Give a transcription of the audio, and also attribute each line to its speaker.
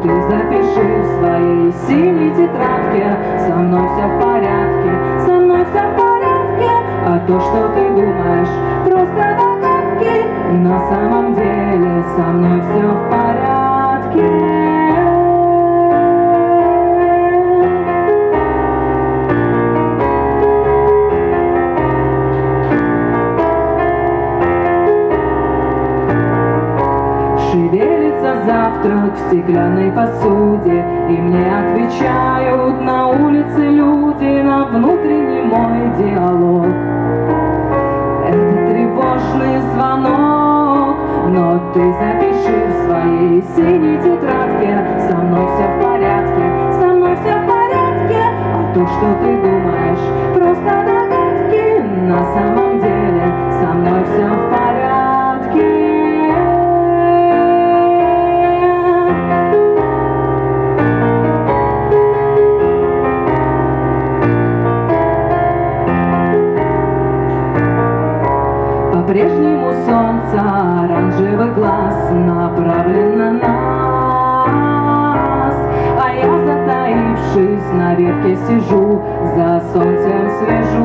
Speaker 1: ты запиши в своей синей тетрадке: со мной все в порядке, со мной все в порядке. А то, что ты думаешь, просто догадки, на самом деле со мной все в порядке. Шевелится завтрак в стеклянной посуде, и мне отвечают на улице люди на внутренний мой диалог. Это тревожный звонок, но ты запиши в своей синей тетрадке: со мной все в порядке, со мной все в порядке. А то, что ты думаешь, просто догадки, на самом деле со мной все в порядке. По-прежнему солнце, оранжевый глаз направлен на нас, а я, затаившись на ветке, сижу, за солнцем слежу.